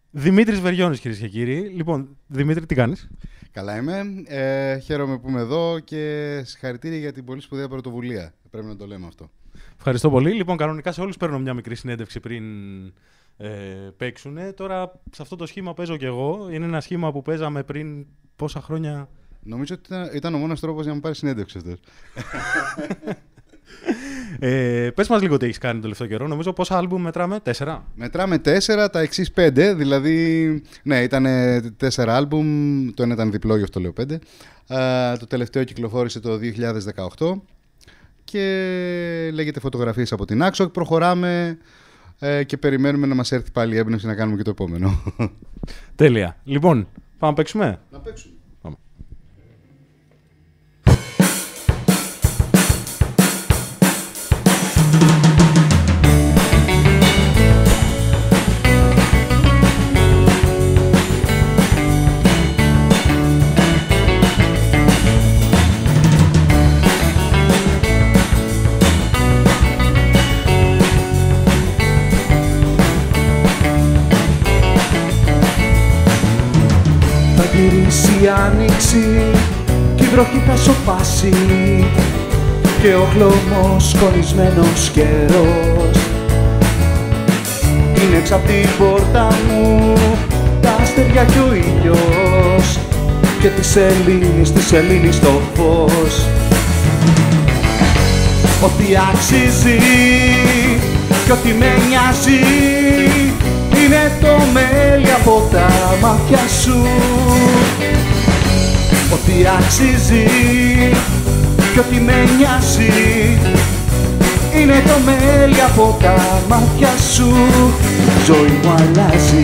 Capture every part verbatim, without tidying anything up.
Δημήτρης Βεριώνης, κυρίες και κύριοι. Λοιπόν, Δημήτρη, τι κάνεις? Καλά είμαι. Ε, χαίρομαι που είμαι εδώ και συγχαρητήρια για την πολύ σπουδαία πρωτοβουλία. Πρέπει να το λέμε αυτό. Ευχαριστώ πολύ. Λοιπόν, κανονικά σε όλους παίρνω μια μικρή συνέντευξη πριν ε, παίξουνε. Τώρα, σε αυτό το σχήμα παίζω κι εγώ. Είναι ένα σχήμα που παίζαμε πριν πόσα χρόνια. Νομίζω ότι ήταν, ήταν ο μόνος τρόπος για να μου πάρει συνέντευξη αυτός. Ε, πες μας λίγο τι έχεις κάνει το τελευταίο καιρό. Νομίζω πόσα άλμπουμ μετράμε, τέσσερα. Μετράμε τέσσερα, τα εξής πέντε. Δηλαδή, ναι, ήταν τέσσερα άλμπουμ. Το ένα ήταν διπλό, γι' αυτό λέω πέντε. Α, το τελευταίο κυκλοφόρησε το δύο χιλιάδες δεκαοκτώ και λέγεται Φωτογραφίες από την Άξο. Προχωράμε ε, και περιμένουμε να μας έρθει πάλι η έμπνευση να κάνουμε και το επόμενο. Τέλεια. Λοιπόν, πάμε να παίξουμε. Να παίξουμε. Γυρίσει η άνοιξη κι η βροχή θα σωπάσει και ο χλωμός σκονισμένος καιρός είναι έξω απ' την πόρτα μου τα αστέρια κι ο ήλιος και τη σελήνη, τη σελήνη στο φως. Ό,τι αξίζει κι ό,τι με νοιάζει είναι το μέλι από τα μάτια σου. Ό,τι αξίζει κι ό,τι με νοιάζει είναι το μέλι από τα μάτια σου. Η ζωή μου αλλάζει.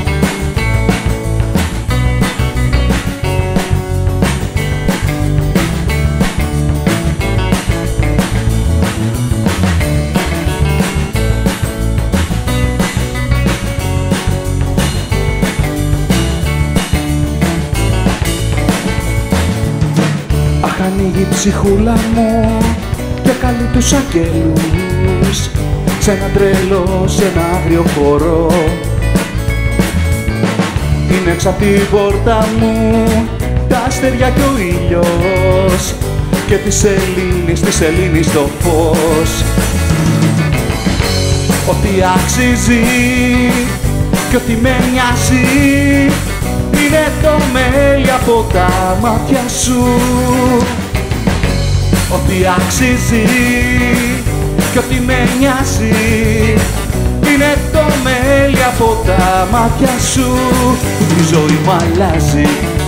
Ανοίγει η ψυχούλα μου και καλεί τους αγγέλους σε ένα τρελό, σε ένα άγριο χώρο. Είναι έξω απ' την πόρτα μου τα αστέρια και ο ήλιος και τη σελήνη, τη σελήνη στο φως. Ό,τι αξίζει και ό,τι με νοιάζει είναι το μέλι από τα μάτια σου. Ό,τι αξίζει κι ό,τι με νοιάζει είναι το μέλι από τα μάτια σου. Η ζωή μου αλλάζει.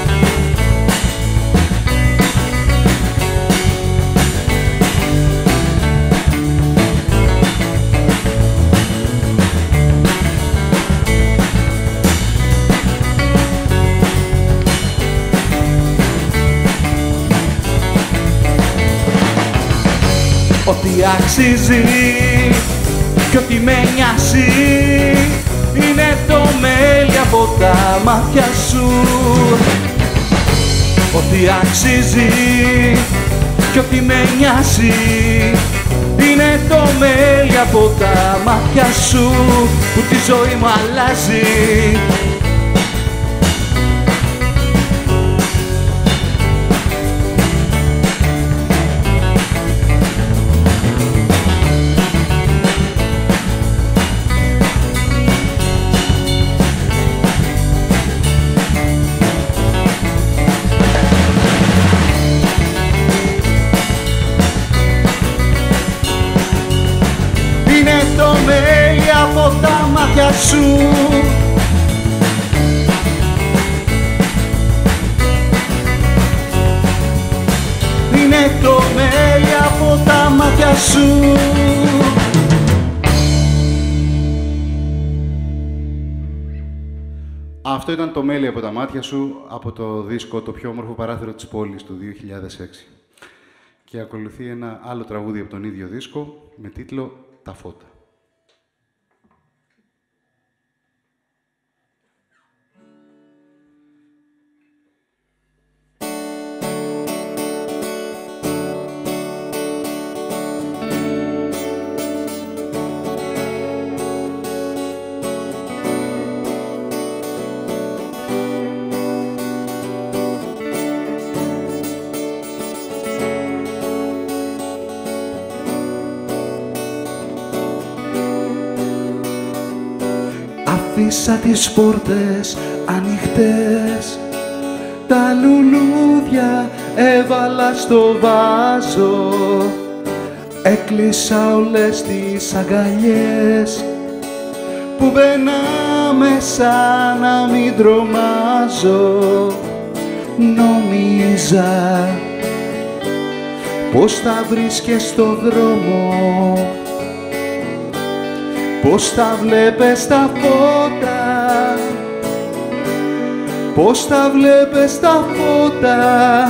Ό,τι αξίζει κι ό,τι με νοιάζει είναι το μέλι από τα μάτια σου. Ό,τι αξίζει κι ό,τι με νοιάζει είναι το μέλι από τα μάτια σου που τη ζωή μου αλλάζει. Από τα μάτια σου είναι το μέλι από τα μάτια σου. Αυτό ήταν το μέλι από τα μάτια σου από το δίσκο «Το πιο όμορφο παράθυρο της πόλης» του δύο χιλιάδες έξι. Και ακολουθεί ένα άλλο τραγούδι από τον ίδιο δίσκο με τίτλο «Τα φώτα». Άφησα τις πόρτες ανοιχτές, τα λουλούδια έβαλα στο βάζο, έκλεισα όλες τις αγκαλιές που μπαίναμε σαν να μην τρομάζω. Νόμιζα πως θα βρίσκες στο δρόμο, πως θα βλέπες τα φώτα, πως θα βλέπεις τα φώτα.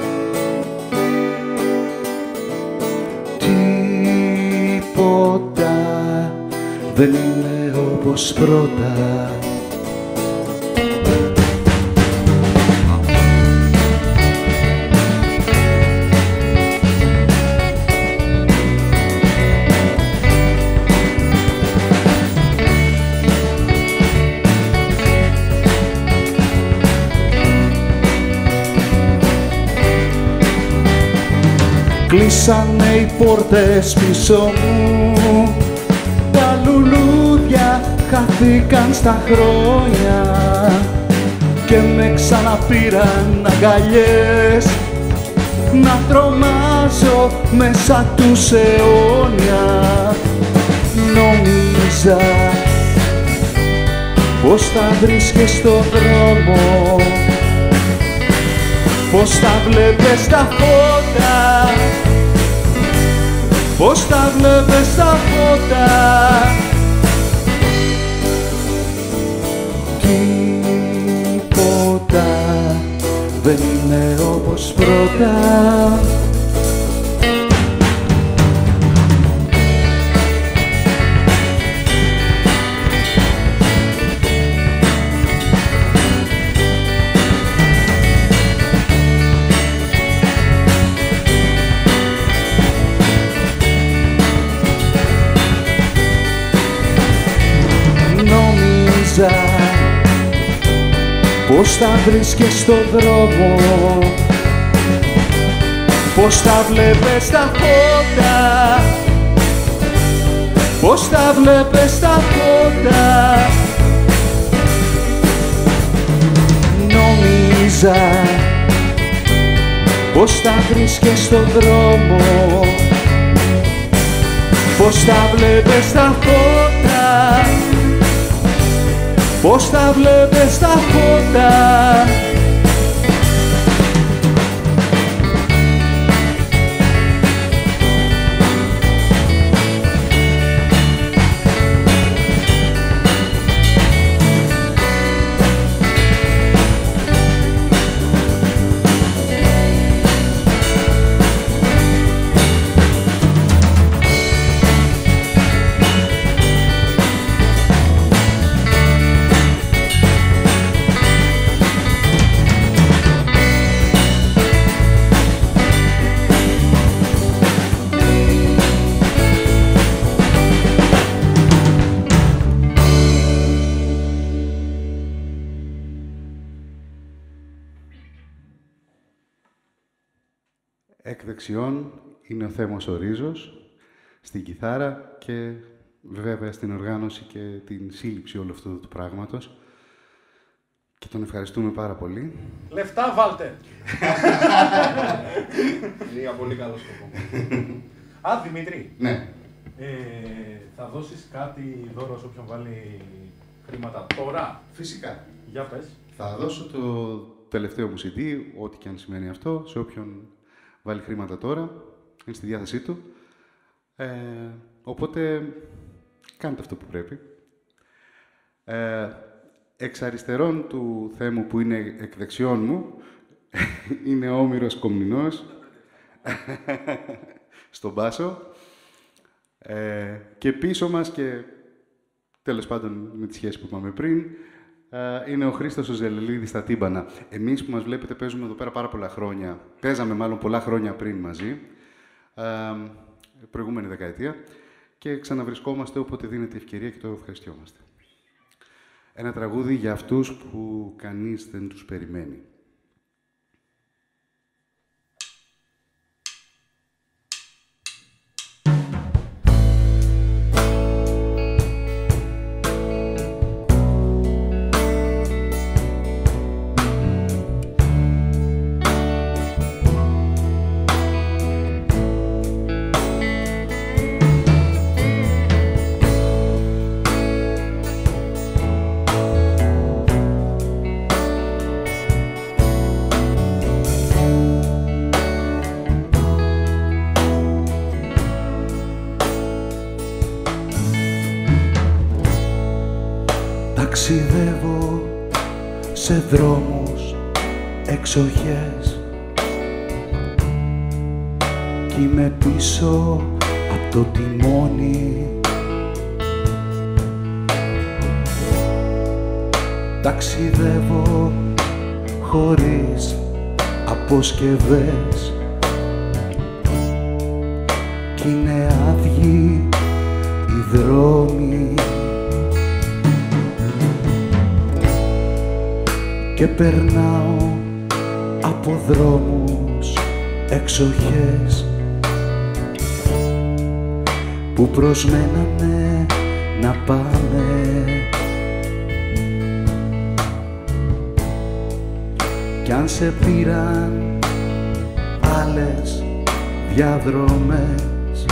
Τίποτα δεν είναι όπως πρώτα. Κλείσανε οι πόρτες πίσω μου, τα λουλούδια χάθηκαν στα χρόνια και με ξαναπήραν αγκαλιές να τρομάζω μέσα τους αιώνια. Νόμιζα πως θα βρίσκες στο δρόμο, πως θα βλέπεις τα φώτα, πως θα βλέπεις τα φώτα. Τίποτα δεν είναι όπως πρώτα. Πως θα βρίσκες στο δρόμο, πως θα βλέπεις τα φώτα, πως θα βλέπεις τα φώτα. Νόμιζα πως θα βρίσκες στο δρόμο, πως θα βλέπεις τα φώτα, πως θα βλέπεις τα φώτα. Εκ δεξιών είναι ο Θέμος ο Ρίζος, στην κιθάρα και βέβαια στην οργάνωση και την σύλληψη όλου αυτού του πράγματος. Και τον ευχαριστούμε πάρα πολύ. Λεφτά βάλτε! Είναι για πολύ καλό σκοπό. Α, Δημήτρη. Ναι. Ε, θα δώσεις κάτι δώρο σε όποιον βάλει χρήματα τώρα? Φυσικά. Για πες. Θα δώσω το τελευταίο μου σι ντι, ό,τι και αν σημαίνει αυτό, σε όποιον βάλει χρήματα τώρα. Είναι στη διάθεσή του. Ε, οπότε, κάντε αυτό που πρέπει. Ε, εξ αριστερών του Θέμου, που είναι εκ δεξιών μου, είναι ο Όμηρος Κομνηνός, στον μπάσο. Ε, και πίσω μας, και τέλος πάντων με τη σχέση που είπαμε πριν, είναι ο Χρήστος ο Ζελελίδης στα τύμπανα. Εμείς που μας βλέπετε παίζουμε εδώ πέρα πάρα πολλά χρόνια, παίζαμε μάλλον πολλά χρόνια πριν μαζί, προηγούμενη δεκαετία, και ξαναβρισκόμαστε όποτε δίνεται ευκαιρία και το ευχαριστιόμαστε. Ένα τραγούδι για αυτούς που κανείς δεν τους περιμένει. σε δρόμους εξοχές κι είμαι πίσω απ' το τιμόνι. Ταξιδεύω χωρίς αποσκευές κι είναι άδειοι οι δρόμοι και περνάω από δρόμους εξοχές που προσμένανε να πάμε κι αν σε πήραν άλλες διαδρομές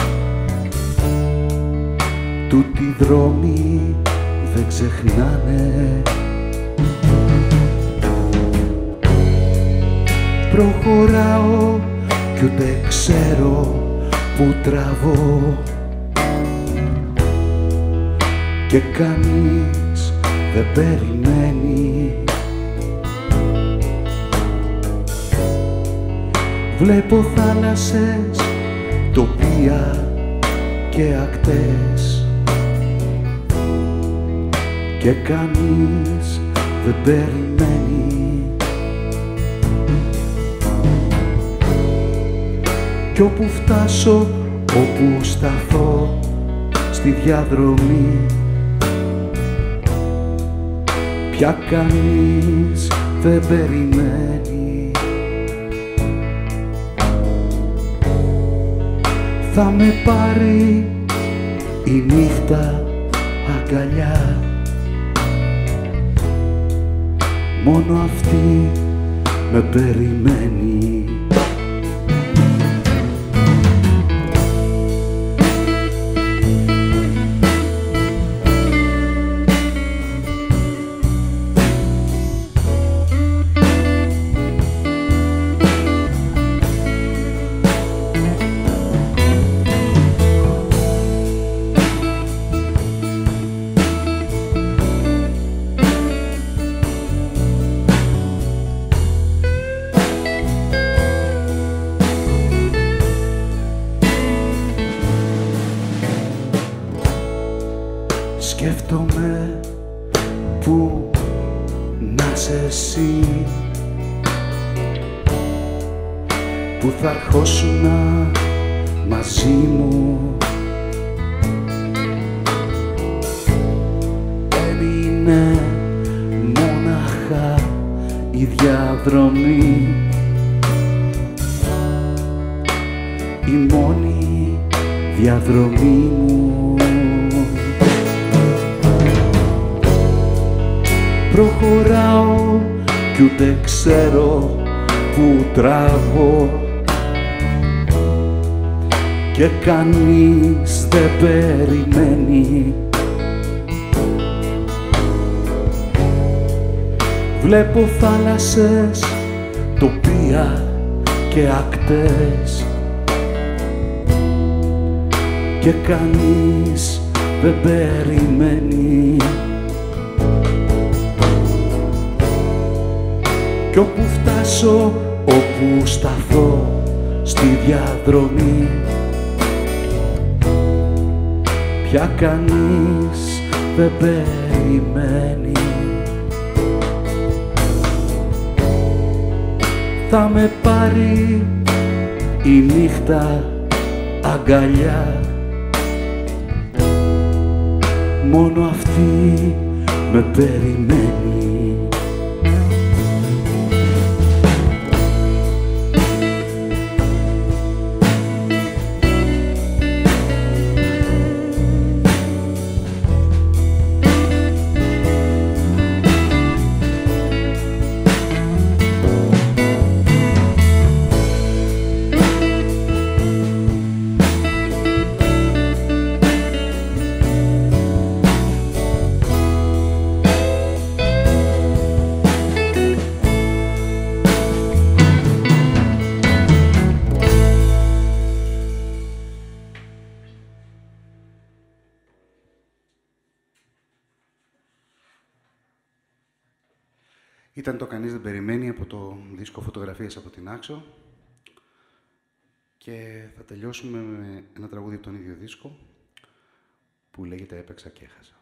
τούτοι δρόμοι δεν ξεχνάνε. Προχωράω κι ούτε ξέρω που τραβώ και κανείς δεν περιμένει. Βλέπω θάλασσες, τοπία και ακτές και κανείς δεν περιμένει. Κι όπου φτάσω, όπου σταθώ στη διαδρομή πια κανείς δεν περιμένει. Θα με πάρει η νύχτα αγκαλιά, μόνο αυτή με περιμένει. Σκέφτομαι που να είσαι εσύ, που θα ερχόσουνα μαζί μου. Έμεινε μόναχα η διαδρομή, η μόνη διαδρομή μου. Προχωράω κι ούτε ξέρω που τραβώ και κανείς δεν περιμένει. Βλέπω θάλασσες, τοπία και ακτές και κανείς δεν περιμένει. Κι όπου φτάσω, όπου σταθώ στη διαδρομή πια κανείς δεν περιμένει. Θα με πάρει η νύχτα αγκαλιά, μόνο αυτή με περιμένει. Ήταν το «Κανείς δεν περιμένει» από το δίσκο «Φωτογραφίες από την Άξο και θα τελειώσουμε με ένα τραγούδι από τον ίδιο δίσκο που λέγεται «Έπαιξα και έχασα».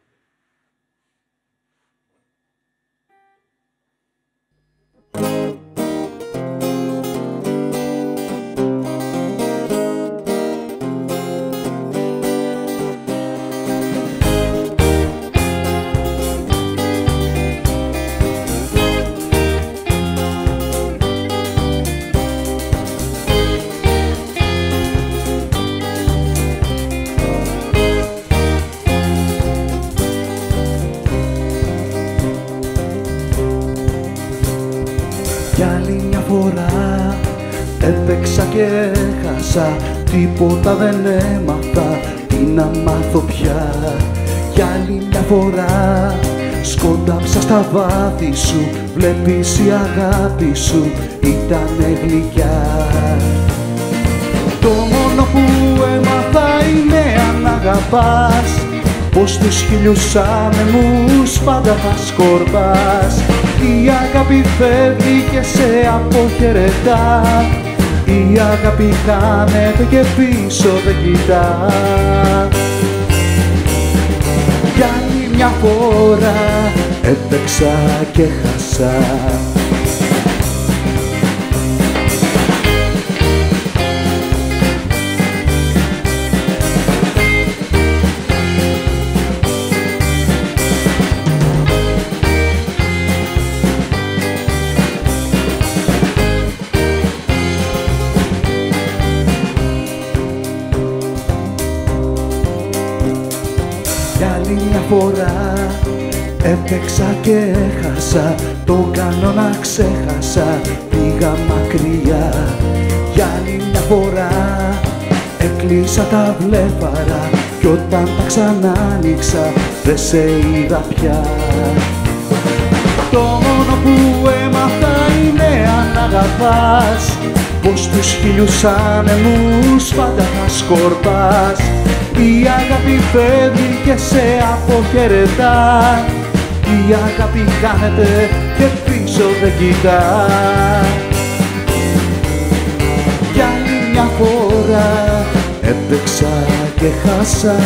Έπαιξα και έχασα, τίποτα δεν έμαθα, τι να μάθω πια. Για άλλη μια φορά σκόνταψα στα βάθη σου, βλέπεις η αγάπη σου ήτανε γλυκιά. Το μόνο που έμαθα είναι αν αγαπάς, πως τους χίλιους άνεμους πάντα θα σκορπάς. Η αγάπη φεύγει και σε αποχαιρετά, η αγάπη χάνεται και πίσω δεν κοιτά. Για άλλη μια φορά έπαιξα και χάσα. Φορά έπαιξα και έχασα, το κανόνα ξέχασα, πήγα μακριά. Για άλλη μια φορά έκλεισα τα βλέφαρα κι όταν τα ξανά άνοιξα δεν σε είδα πια. Το μόνο που έμαθα είναι αν αγαπάς, πως τους χίλιους άνεμους πάντα θα σκορπάς. Η αγάπη φεύγει και σε αποχαιρετά, η αγάπη χάνεται και πίσω δεν κοιτά. Για άλλη μια φορά έπαιξα και χάσα.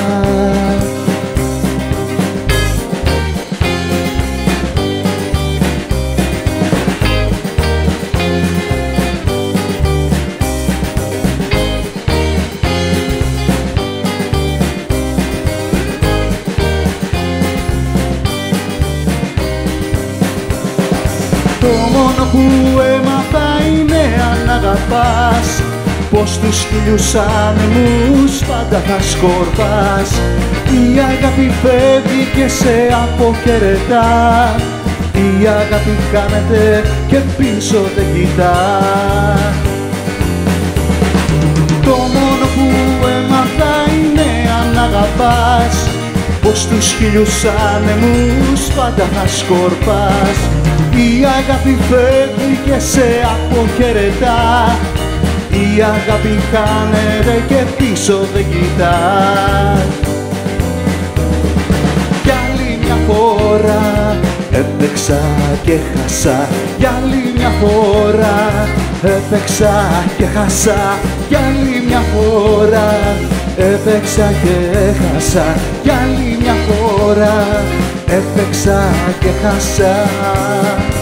Το μόνο που έμαθα είναι αν αγαπάς, πως τους χίλιους άνεμους πάντα θα σκορπάς. Η αγάπη φεύγει και σε αποχαιρετά, η αγάπη χάνεται και πίσω δεν κοιτά. Το μόνο που έμαθα είναι αν αγαπάς, πως τους χίλιους άνεμους πάντα θα σκορπάς. Η αγάπη φεύγει και σε αποχαιρετά, η αγάπη χάνεται και πίσω δεν κοιτά. Κι άλλη μια φορά έπαιξα και χάσα, κι άλλη μια φορά έπαιξα και χάσα, κι άλλη μια φορά έπαιξα και χάσα, κι άλλη μια φορά έπαιξα και χάσα.